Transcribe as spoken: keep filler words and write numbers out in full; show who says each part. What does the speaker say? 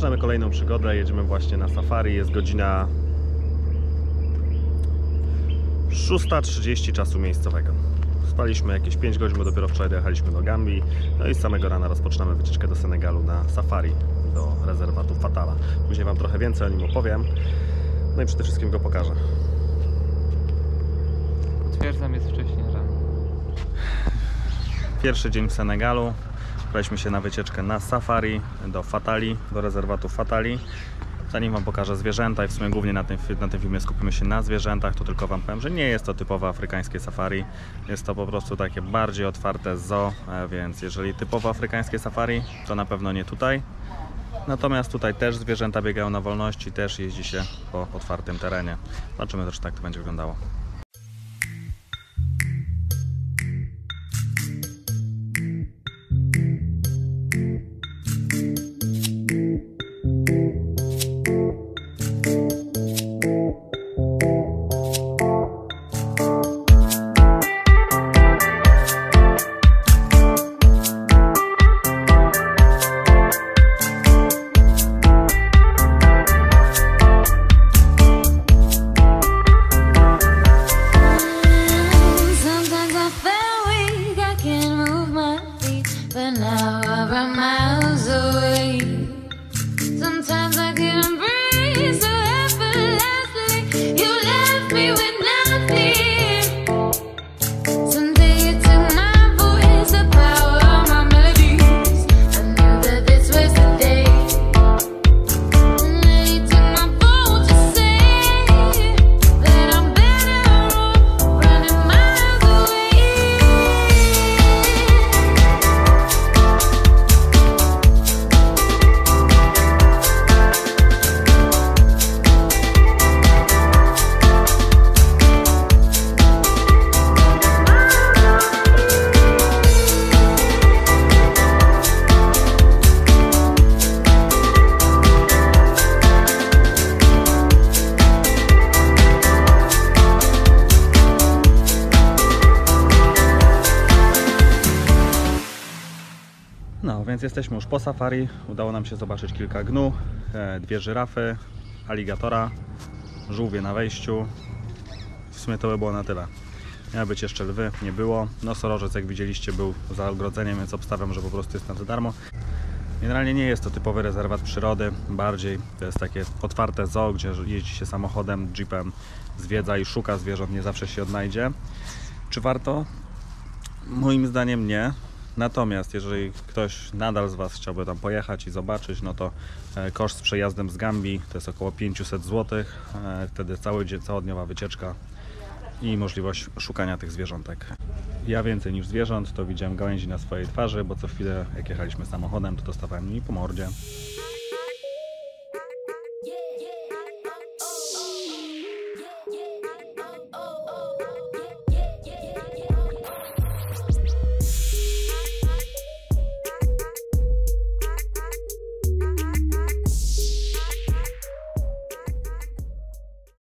Speaker 1: Zaczynamy kolejną przygodę, jedziemy właśnie na safari, jest godzina szósta trzydzieści czasu miejscowego. Spaliśmy jakieś pięć godzin, bo dopiero wczoraj dojechaliśmy do Gambii. No i z samego rana rozpoczynamy wycieczkę do Senegalu na safari, do rezerwatu Fatala. Później Wam trochę więcej o nim opowiem, no i przede wszystkim go pokażę.
Speaker 2: Potwierdzam, jest wcześniej rano.
Speaker 1: Pierwszy dzień w Senegalu. Wybraliśmy się na wycieczkę na safari do Fatali, do rezerwatu Fatali. Zanim Wam pokażę zwierzęta i w sumie głównie na tym, na tym filmie skupimy się na zwierzętach, to tylko Wam powiem, że nie jest to typowe afrykańskie safari. Jest to po prostu takie bardziej otwarte zoo, więc jeżeli typowo afrykańskie safari, to na pewno nie tutaj. Natomiast tutaj też zwierzęta biegają na wolności, też jeździ się po otwartym terenie. Zobaczymy też, jak to będzie wyglądało. No, więc jesteśmy już po safari. Udało nam się zobaczyć kilka gnu, dwie żyrafy, aligatora, żółwie na wejściu. W sumie to by było na tyle. Miały być jeszcze lwy, nie było. Nosorożec, jak widzieliście, był za ogrodzeniem, więc obstawiam, że po prostu jest tam za darmo. Generalnie nie jest to typowy rezerwat przyrody, bardziej to jest takie otwarte zoo, gdzie jeździ się samochodem, jeepem, zwiedza i szuka zwierząt, nie zawsze się odnajdzie. Czy warto? Moim zdaniem nie. Natomiast jeżeli ktoś nadal z Was chciałby tam pojechać i zobaczyć, no to koszt z przejazdem z Gambii to jest około pięćset złotych. Wtedy cały dzień, całodniowa wycieczka i możliwość szukania tych zwierzątek. Ja więcej niż zwierząt, to widziałem gałęzi na swojej twarzy, bo co chwilę jak jechaliśmy samochodem, to dostawałem nimi po mordzie.